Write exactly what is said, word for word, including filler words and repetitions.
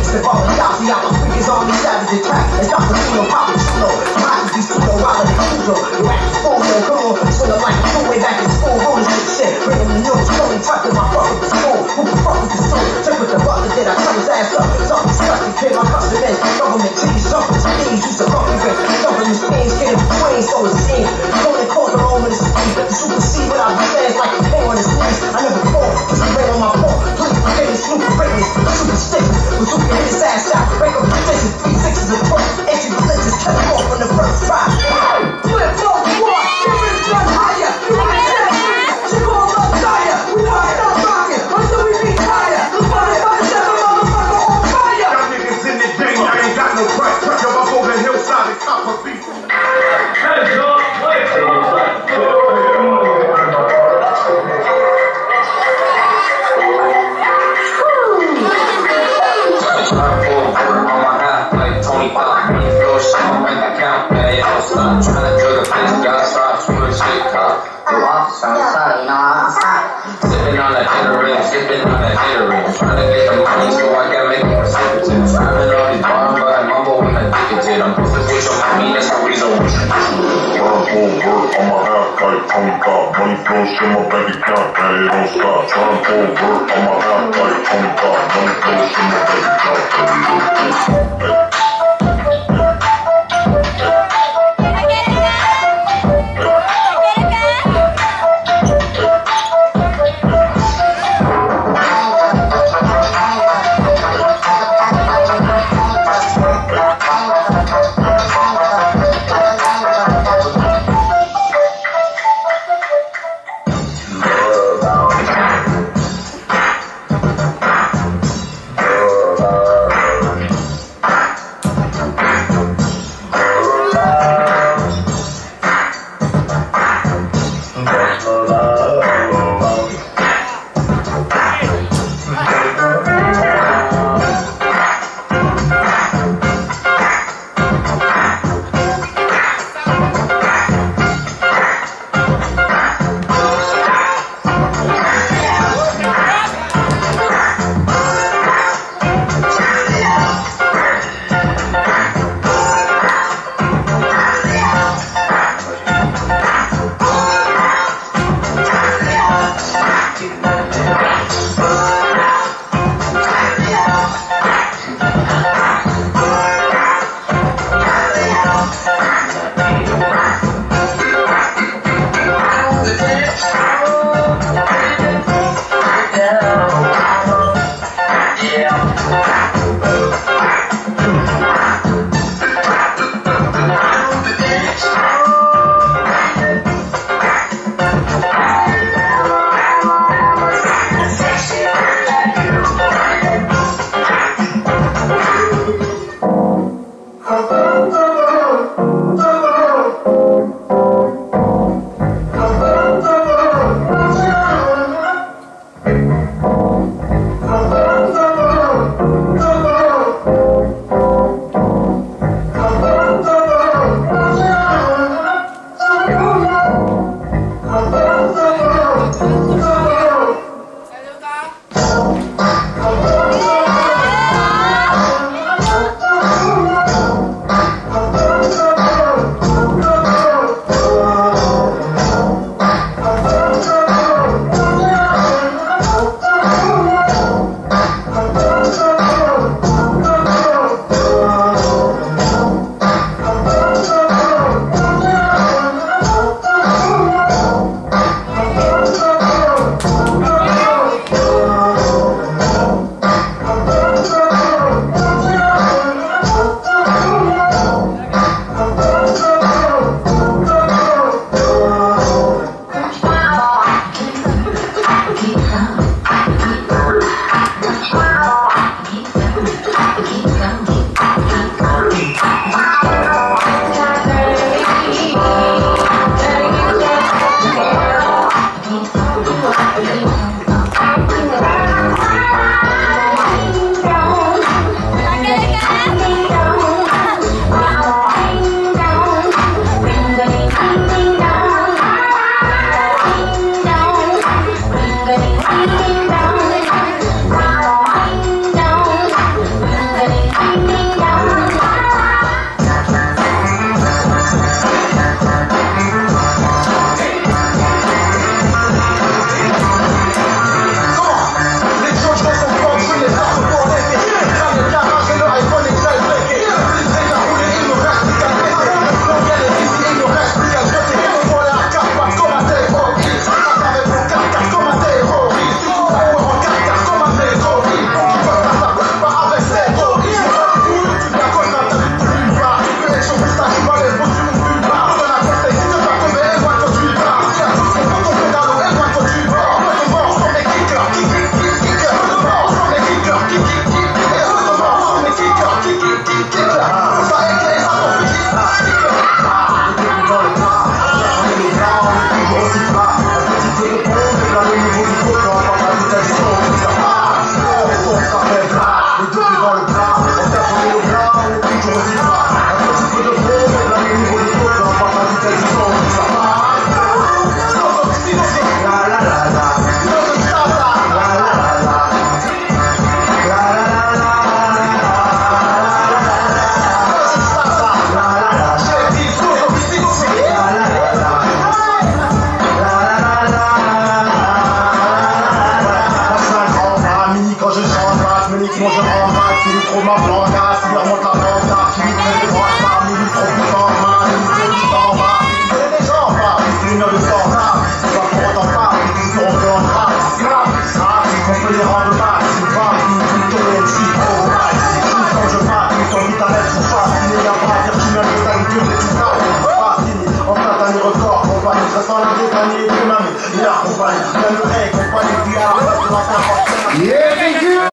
Step on the out, the out, the freakers on the savage attack. It's not the Pino, Papa Chulo. Might be pseudo, while the Cujo. The rap is full, no, come on. Swing like two way back in school, rolling with shit. Bringing the notes, only tucking my fuck with the school. Who the fuck with the soul? Check with the butler, did I cut his ass up? Something stuck, and clear my custom in. Government cheese, jumping to these, used to fuck me with. Government schemes, getting between, so it seems. Only cause the moment is speed. To supersede what I've been saying, like a king on his knees. I never fall, put the rain on my ball. Please forgive me, super greatness, super stiffness. But you can hit his ass out, break up the fences, three sixes and four. Entry religious, cut him off on the first ride. Flip, flow, squad, give it a gun higher. You ain't that she call us dire. We won't stop rocking until we be tired. The fire, fire, seven motherfucker on fire. Y'all niggas in the game, I ain't got no price. Truck them up over the hillside and cop a beat. Hey, John, wait, Sipping on that Gatorade, sipping on that Gatorade. Trying to get the money so I can make it precipitate. Slamming all these bars, but I mumble when I think it's it. I'm pushing with your mommy, that's the reason why. Trying to work on my half tight, Tony Pop. Money flows in my bank account, and it don't stop. Trying to work on my half tight, Tony Pop. Money flows in my bank account, and it don't stop. Oh, en masse, il trop ma blancasse, il remonte la blancasse, il fait des branches parmi lui trop puissant, man, il fait du temps, man, il fait des gens, man, il une heure de standard, c'est pas pour autant pas, ils seront que en rap, rap, rap, on peut les rendre pas, c'est pas, ils tournent M C, oh, right, quand je parle, ils sont vite à mettre sous face, il n'y a pas à dire, tu m'aimes le time, tu me tout ça, fasciné, en plein dernier record, compagnie, ça sent la dépanée, tout l'année, il accompagne, même le règle, compagnie, puis à la fin, c'est la fin, Yeah, thank you.